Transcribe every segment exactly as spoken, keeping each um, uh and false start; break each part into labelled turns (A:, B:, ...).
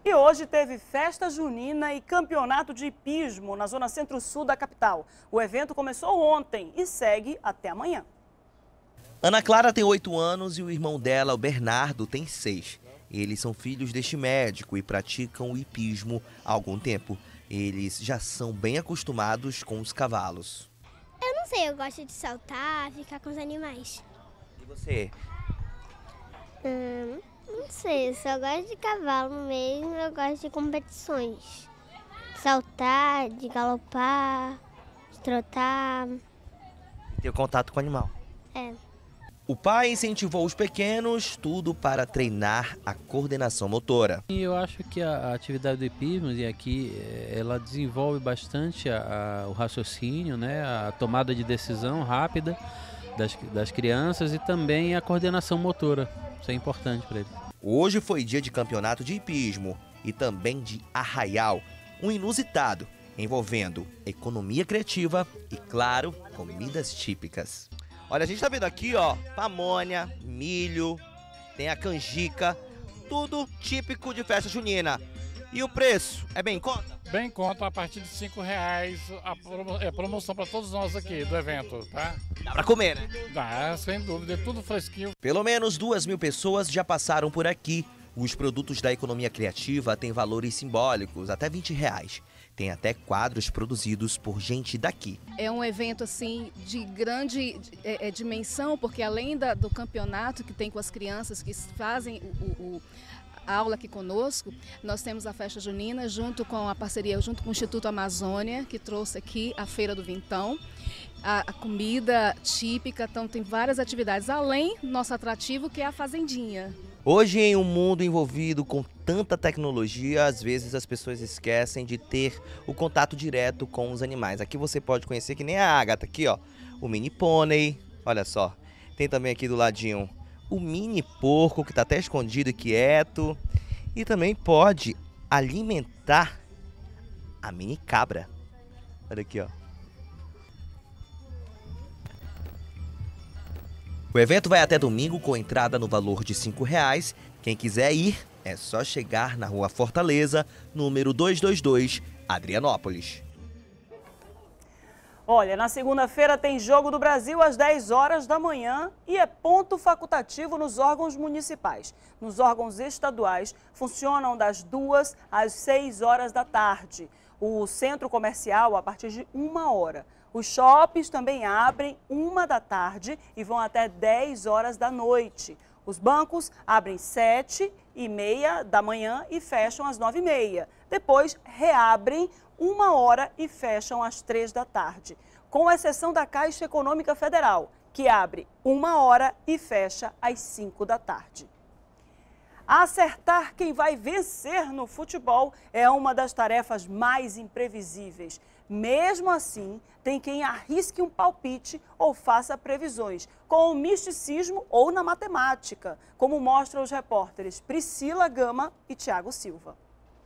A: E hoje teve festa junina e campeonato de hipismo na zona centro-sul da capital. O evento começou ontem e segue até amanhã.
B: Ana Clara tem oito anos e o irmão dela, o Bernardo, tem seis. Eles são filhos deste médico e praticam o hipismo há algum tempo. Eles já são bem acostumados com os cavalos.
C: Eu não sei, eu gosto de saltar, ficar com os animais.
B: E você?
C: Hum, não sei, eu só gosto de cavalo mesmo, eu gosto de competições. Saltar, de galopar, de trotar.
B: E ter contato com o animal.
C: É.
B: O pai incentivou os pequenos, tudo para treinar a coordenação motora.
D: E eu acho que a, a atividade do hipismo e aqui ela desenvolve bastante a, a, o raciocínio, né, a tomada de decisão rápida das, das crianças e também a coordenação motora. Isso é importante para eles.
B: Hoje foi dia de campeonato de hipismo e também de arraial, um inusitado envolvendo economia criativa e, claro, comidas típicas. Olha, a gente tá vendo aqui, ó, pamonha, milho, tem a canjica, tudo típico de festa junina. E o preço é bem em conta?
E: Bem em conta, a partir de cinco reais, a promo, é promoção para todos nós aqui do evento, tá?
B: Dá pra comer, né?
E: Dá, sem dúvida, é tudo fresquinho.
B: Pelo menos duas mil pessoas já passaram por aqui. Os produtos da economia criativa têm valores simbólicos, até vinte reais. Tem até quadros produzidos por gente daqui.
F: É um evento assim de grande é, é, dimensão, porque além da, do campeonato que tem com as crianças que fazem o, o, a aula aqui conosco, nós temos a festa junina junto com a parceria, junto com o Instituto Amazônia, que trouxe aqui a Feira do Vintão, a, a comida típica, então tem várias atividades, além do nosso atrativo que é a Fazendinha.
B: Hoje, em um mundo envolvido com tanta tecnologia, às vezes as pessoas esquecem de ter o contato direto com os animais. Aqui você pode conhecer, que nem a Agatha, aqui ó, o mini pônei, olha só. Tem também aqui do ladinho o mini porco, que está até escondido e quieto. E também pode alimentar a mini cabra. Olha aqui ó. O evento vai até domingo com entrada no valor de cinco reais. Quem quiser ir, é só chegar na Rua Fortaleza, número duzentos e vinte e dois, Adrianópolis.
A: Olha, na segunda-feira tem Jogo do Brasil às dez horas da manhã e é ponto facultativo nos órgãos municipais. Nos órgãos estaduais, funcionam das duas às seis horas da tarde. O centro comercial a partir de uma hora. Os shoppings também abrem uma da tarde e vão até dez horas da noite. Os bancos abrem sete e meia da manhã e fecham às nove e meia. Depois reabrem uma hora e fecham às três da tarde. Com exceção da Caixa Econômica Federal, que abre uma hora e fecha às cinco da tarde. Acertar quem vai vencer no futebol é uma das tarefas mais imprevisíveis. Mesmo assim, tem quem arrisque um palpite ou faça previsões, com o misticismo ou na matemática, como mostram os repórteres Priscila Gama e Thiago Silva.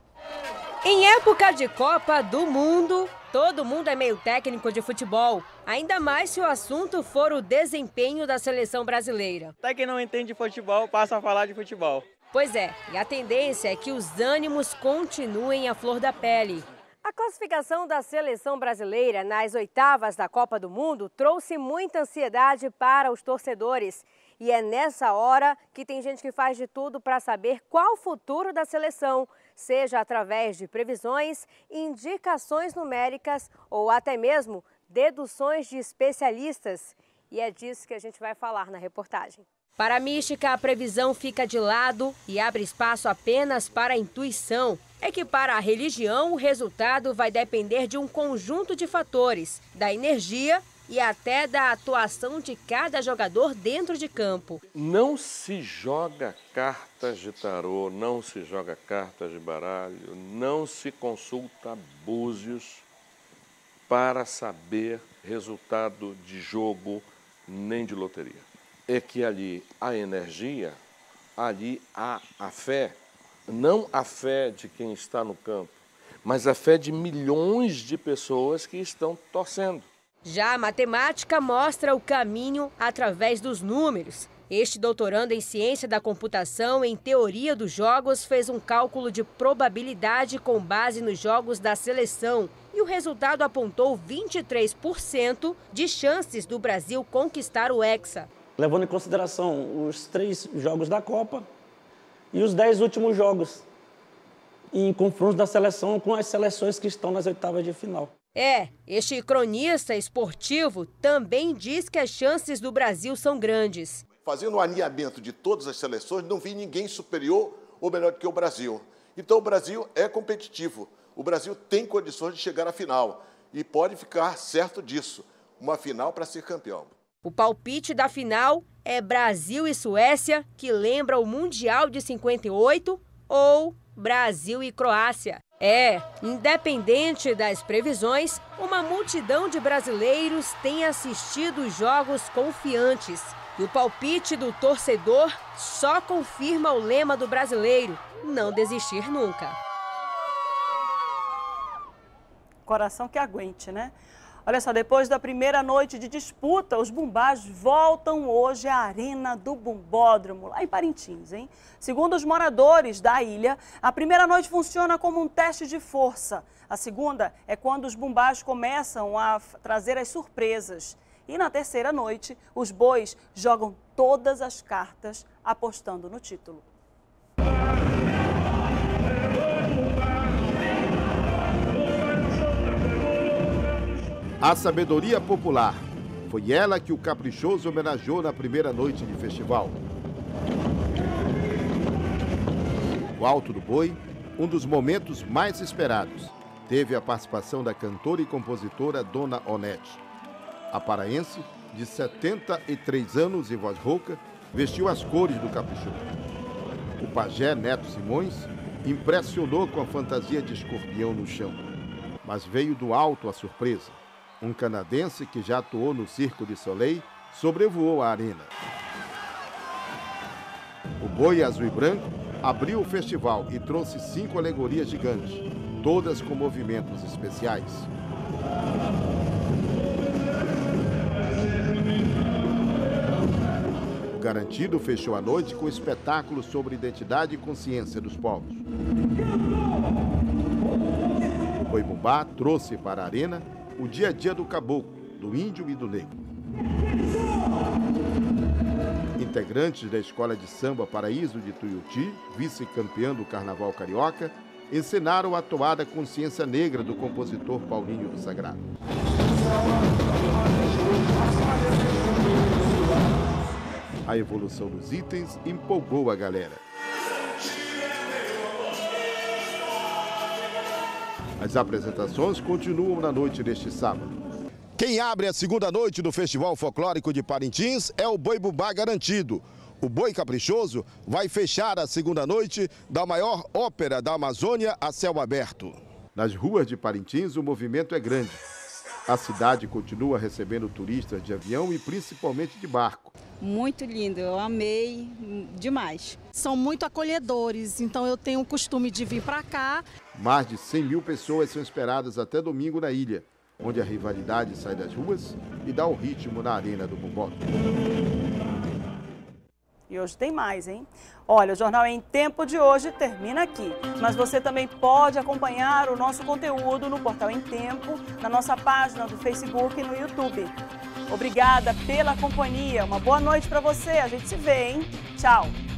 G: Em época de Copa do Mundo, todo mundo é meio técnico de futebol. Ainda mais se o assunto for o desempenho da seleção brasileira.
H: Até quem não entende de futebol passa a falar de futebol.
G: Pois é, e a tendência é que os ânimos continuem à flor da pele. A classificação da seleção brasileira nas oitavas da Copa do Mundo trouxe muita ansiedade para os torcedores. E é nessa hora que tem gente que faz de tudo para saber qual o futuro da seleção, seja através de previsões, indicações numéricas ou até mesmo deduções de especialistas. E é disso que a gente vai falar na reportagem. Para a mística, a previsão fica de lado e abre espaço apenas para a intuição. É que para a religião o resultado vai depender de um conjunto de fatores, da energia e até da atuação de cada jogador dentro de campo.
I: Não se joga cartas de tarô, não se joga cartas de baralho, não se consulta búzios para saber resultado de jogo nem de loteria. É que ali há energia, ali há a fé, não a fé de quem está no campo, mas a fé de milhões de pessoas que estão torcendo.
G: Já a matemática mostra o caminho através dos números. Este doutorando em ciência da computação em teoria dos jogos fez um cálculo de probabilidade com base nos jogos da seleção e o resultado apontou vinte e três por cento de chances do Brasil conquistar o Hexa.
J: Levando em consideração os três jogos da Copa e os dez últimos jogos em confrontos da seleção com as seleções que estão nas oitavas de final.
G: É, este cronista esportivo também diz que as chances do Brasil são grandes.
K: Fazendo o alinhamento de todas as seleções, não vi ninguém superior ou melhor do que o Brasil. Então o Brasil é competitivo, o Brasil tem condições de chegar à final e pode ficar certo disso, uma final para ser campeão.
G: O palpite da final é Brasil e Suécia, que lembra o Mundial de cinquenta e oito, ou Brasil e Croácia. É, independente das previsões, uma multidão de brasileiros tem assistido os jogos confiantes. E o palpite do torcedor só confirma o lema do brasileiro: não desistir nunca.
A: Coração que aguente, né? Olha só, depois da primeira noite de disputa, os Bumbás voltam hoje à Arena do Bumbódromo, lá em Parintins, hein? Segundo os moradores da ilha, a primeira noite funciona como um teste de força. A segunda é quando os Bumbás começam a trazer as surpresas. E na terceira noite, os bois jogam todas as cartas apostando no título.
L: A sabedoria popular. Foi ela que o Caprichoso homenageou na primeira noite de festival. O Alto do Boi, um dos momentos mais esperados, teve a participação da cantora e compositora Dona Onete. A paraense, de setenta e três anos e voz rouca, vestiu as cores do Caprichoso. O pajé Neto Simões impressionou com a fantasia de escorpião no chão. Mas veio do alto a surpresa. Um canadense que já atuou no Circo de Soleil sobrevoou a arena. O boi azul e branco abriu o festival e trouxe cinco alegorias gigantes, todas com movimentos especiais. O Garantido fechou a noite com um espetáculo sobre identidade e consciência dos povos. O Boi Bumbá trouxe para a arena o dia a dia do caboclo, do índio e do negro. Integrantes da Escola de Samba Paraíso de Tuiuti, vice-campeã do Carnaval Carioca, encenaram a toada Consciência Negra do compositor Paulinho do Sagrado. A evolução dos itens empolgou a galera. As apresentações continuam na noite deste sábado. Quem abre a segunda noite do Festival Folclórico de Parintins é o Boi Bumbá Garantido. O Boi Caprichoso vai fechar a segunda noite da maior ópera da Amazônia a céu aberto. Nas ruas de Parintins o movimento é grande. A cidade continua recebendo turistas de avião e principalmente de barco.
M: Muito lindo, eu amei demais. São muito acolhedores, então eu tenho o costume de vir para cá.
L: Mais de cem mil pessoas são esperadas até domingo na ilha, onde a rivalidade sai das ruas e dá o ritmo na arena do Bumbódromo.
A: E hoje tem mais, hein? Olha, o Jornal Em Tempo de hoje termina aqui. Mas você também pode acompanhar o nosso conteúdo no Portal Em Tempo, na nossa página do Facebook e no YouTube. Obrigada pela companhia. Uma boa noite para você. A gente se vê, hein? Tchau.